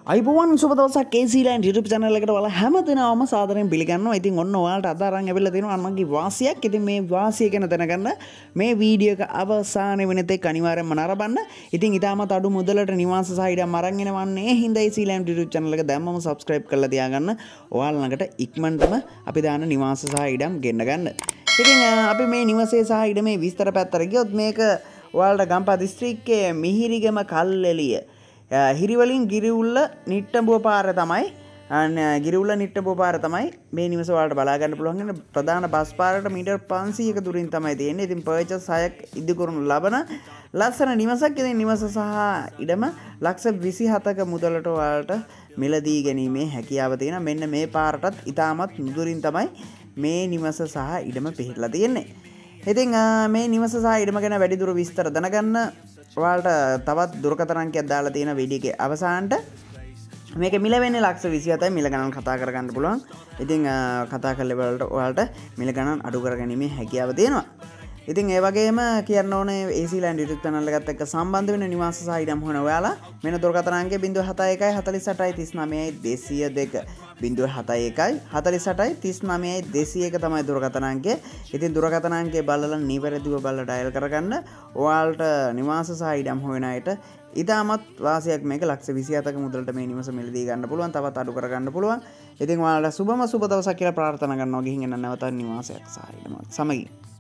අයිබෝවන් සුබ දවසක් කේසීලෑන්ඩ් YouTube channel එකට ඔයාලා හැමදෙනාම සාදරයෙන් පිළිගන්නවා. ඉතින් ඔන්න ඔයාලට අද අරන් ඇවිල්ලා තියෙනවා මගේ වාසියක්. ඉතින් මේ වාසිය ගැන දැනගන්න මේ වීඩියෝ එක අවසානයේ වෙනතෙක් අනිවාර්යයෙන්ම නරඹන්න. ඉතින් ඊටමත් අඩු මුදලට නිවාස සහ ඉඩම් අරන් එනවන්නේ. හින්දා කේසීලෑන්ඩ් YouTube channel එක දැම්මම subscribe කරලා තියාගන්න. ඔයාලා ළඟට ඉක්මනටම අපි දාන නිවාස සහ ඉඩම් ගෙන්න ගන්න. ඉතින් අපි මේ නිවසේ සහ ඉඩමේ විස්තර පැත්තට ගියොත් මේක ඔයාලට ගම්පහ දිස්ත්‍රික්කයේ මිහිරිගම කල්ලෙලිය හිරිවලින් ගිරිඋල්ල නිට්ටඹුව පාර තමයි ගිරිඋල්ල නිට්ටඹුව පාර තමයි මේ නිවස වලට බලා ගන්න පුළුවන් වෙන ප්‍රධාන බස් පාරට මීටර් 500ක දුරින් තමයි තියෙන්නේ. ඉතින් පර්චස් 6ක් ඉදි කරනු ලබන ලස්සන නිවසක්. ඉතින් නිවස සහ ඉඩම ලක්ෂ 27ක මුදලට ඔයාලට මිලදී ගැනීමේ හැකියාව තියෙනවා. මෙන්න මේ පාරටත් ඉතාමත් නුදුරින් තමයි මේ නිවස සහ ඉඩම පිහිටලා තියෙන්නේ. ඉතින් මේ නිවස සහ ඉඩම ගැන වැඩිදුර විස්තර දැනගන්න ඔයාලට තවත් දුරකථන අංකයක් දාලා තියෙන වීඩියෝ එකේ අවසානට මේක මිල වෙන්නේ ලක්ෂ 27යි. මිල ගණන් කතා කරගන්න පුළුවන්. ඉතින් කතා කරලා බලලා ඔයාලට මිල ගණන් අඩු කරගැනීමේ හැකියාව තියෙනවා. ඉතින් ඒ වගේම කියන්න ඕනේ කේසීලෑන්ඩ් YouTube channel එකත් එක්ක සම්බන්ධ වෙන නිවාස සහ ඉඩම් හොයන ඔයාලා මෙන්න දුරකථන අංකය 071 48 39 202 071 48 39 201 තමයි දුරකථන අංකය. ඉතින් දුරකථන අංකය බලලා නිවැරදිව බලලා ඩයල් කරගන්න. ඔයාලට නිවාස සහ ඉඩම් හොයන අයට ඉතාමත් වාසියක් මේක ලක්ෂ 27ක මුදලට මේ නිවස මිලදී ගන්න පුළුවන්. තවත් අඩු කරගන්න පුළුවන්. ඉතින් ඔයාලට සුබ දවසක් කියලා ප්‍රාර්ථනා කරනවා. ගිහින් එන්න නැවත නිවාසයක් සහ ඉඩමක් සමගින්